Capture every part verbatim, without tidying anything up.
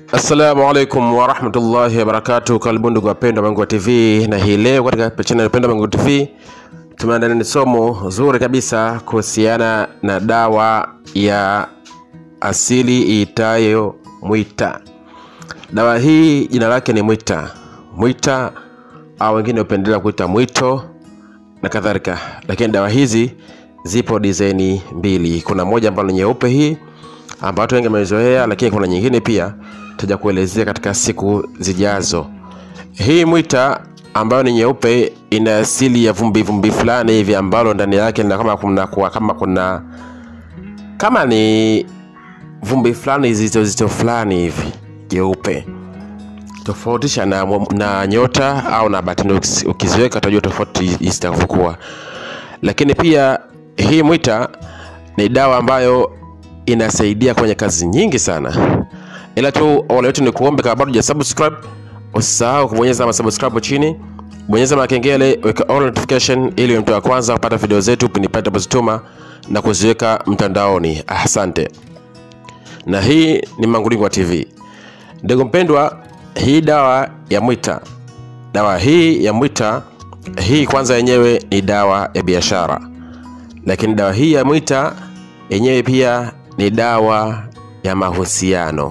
Assalamu alaikum wa rahmatullahi wa barakatuh. Karibuni ndugu wapendwa Mangu T V, na hii leo katika channel ya Mangu T V tumeandalia somo zuri kabisa kuhusiana na dawa ya asili iitayo mwita. Dawa hii jina lake ni mwita. Mwita au wengine hupendelea kuita mwito na kadhalika. Lakini dawa hizi zipo design mbili. Kuna moja ambayo ni nyeupe hii ambayo watu wengi wamezoea, lakini kuna nyingine pia tutaja kuelezea katika siku zijazo. Hii mwita ambayo ni nyeupe ina asili ya vumbi vumbi fulani hivi ambalo ndani yake na kama kuna kwa kama kuna kama ni vumbi fulani zito zito fulani hivi nyeupe. Tofautisha na, na nyota au na batini, ukiziweka utajua tofauti isitakuwa. Lakini pia hii mwita ni dawa ambayo inasaidia kwenye kazi nyingi sana. Ila tu wale wetu ni kuombe, kama bado hujasubscribe usisahau kubonyeza kama subscribe chini, bonyeza na kengele, weka all notification ili mtu wa kwanza kupata video zetu pinipata pozituma na kuziweka mtandaoni. Asante. Na hii ni Mangu T V. Ndugu mpendwa, hii dawa ya mwita. Dawa hii ya mwita hii kwanza yenyewe ni dawa ya biashara. Lakini dawa hii ya mwita yenyewe pia ni dawa ya mahusiano,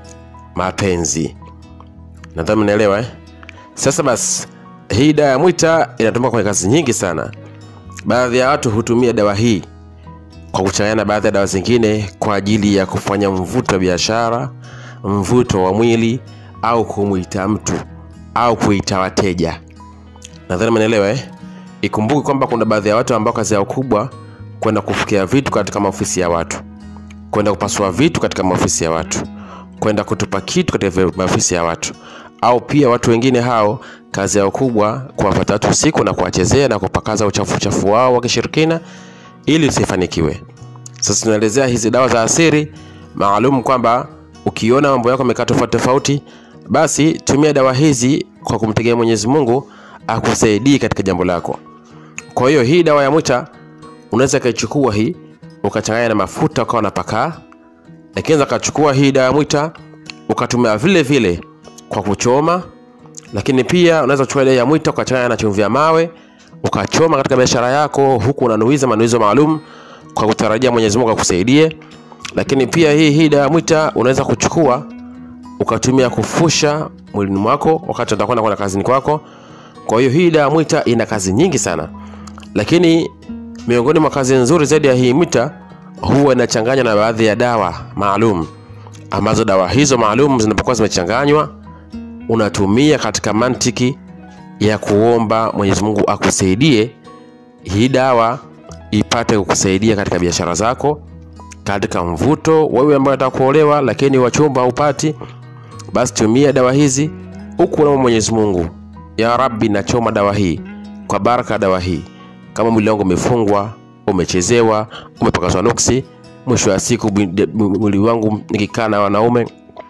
mapenzi. Nadhani mnaelewa eh? Sasa basi, hii dawa ya mwita inatumika kwa kazi nyingi sana. Baadhi ya watu hutumia dawa hii kwa kuchanganya baadhi ya dawa zingine kwa ajili ya kufanya mvuto wa biashara, mvuto wa mwili, au kumuita mtu au kuita wateja. Nadhani mnaelewa eh? Ikumbuke kwamba kuna baadhi ya watu ambao kazi yao kubwa kwenda kufikia vitu katika maofisi ya watu, kwenda kupasua vitu katika maofisi ya watu, kwenda kutupa kitu katika maofisi ya watu. Au pia watu wengine hao kazi yao kubwa kuwapata watu usiku na kuwachezea na kupakaza uchafu uchafu wao wa kishirikina ili usifanikiwe. Sasa tunaelezea hizi dawa za asili maalum kwamba ukiona mambo yako yamekaa tofauti tofauti, basi tumia dawa hizi kwa kumtegemea Mwenyezi Mungu akusaidie katika jambo lako. Kwa hiyo hii dawa ya mwita unaweza kaichukua hii ukachanganya na mafuta ukawa unapaka. Lakini unaweza kuchukua hii dawa ya mwita ukatumia vile vile kwa kuchoma. Lakini pia unaweza kuchukua dawa ya mwita ukachanganya na chumvi ya mawe ukachoma katika biashara yako, huku unanuiza manuizo maalum kwa kutarajia Mwenyezi Mungu akusaidie. Lakini pia hii hii dawa ya mwita unaweza kuchukua ukatumia kufusha mwilini mwako wakati utakwenda kwenda kazini kwako. Kwa hiyo hii dawa ya mwita ina kazi nyingi sana. Lakini miongoni mwa kazi nzuri zaidi ya hii mwita huwa inachanganywa na baadhi ya dawa maalum, ambazo dawa hizo maalum zinapokuwa zimechanganywa unatumia katika mantiki ya kuomba Mwenyezi Mungu akusaidie hii dawa ipate kukusaidia katika biashara zako, katika mvuto. Wewe ambaye unataka kuolewa lakini wachumba hupati, basi tumia dawa hizi huku na Mwenyezi Mungu, ya Rabbi, nachoma dawa hii kwa baraka dawa hii. Kama mwili wangu umefungwa, umechezewa, umepakazwa nuksi, mwisho wa siku mwili wangu nikikaa na wanaume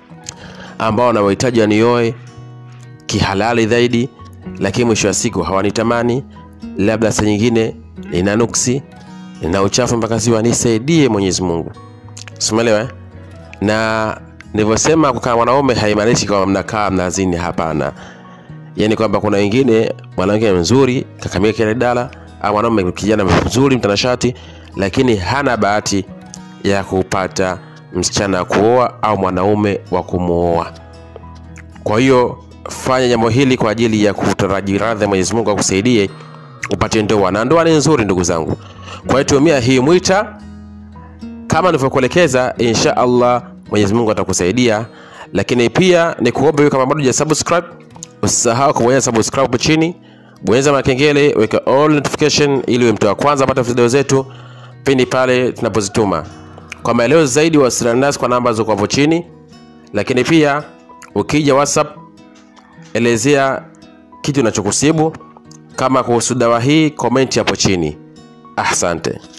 ambao wanahitaji anioe kihalali zaidi, lakini mwisho wa siku hawanitamani, labda saa nyingine nina nuksi, nina uchafu mpaka siwa, nisaidie Mwenyezi Mungu. Umeelewa eh? Na nilivyosema kukaa wanaume haimaanishi kwamba mnakaa mnazini, hapana. Yaani kwamba kuna wengine mwanamke mzuri kakamia kile dala, au mwanaume kijana mzuri mtanashati, lakini hana bahati ya kupata msichana kuoa au mwanaume wa kumuoa. Kwa hiyo fanya jambo hili kwa ajili ya kutaraji radhi Mwenyezi Mungu akusaidie upate ndoa, na ndoa ni nzuri ndugu zangu. Kwa hiyo tumia hii mwita kama nilivyokuelekeza, insha Allah Mwenyezi Mungu atakusaidia. Lakini pia ni kuombe wewe kama bado hujasubscribe usisahau kubonyeza subscribe chini, bonyeza na kengele, weka all notification ili uwe mtu wa kwanza kupata video zetu pindi pale tunapozituma. Kwa maelezo zaidi wasiliana nasi kwa namba ziko hapo chini. Lakini pia ukija WhatsApp elezea kitu unachokusibu, kama kuhusu dawa hii comment hapo chini. Asante.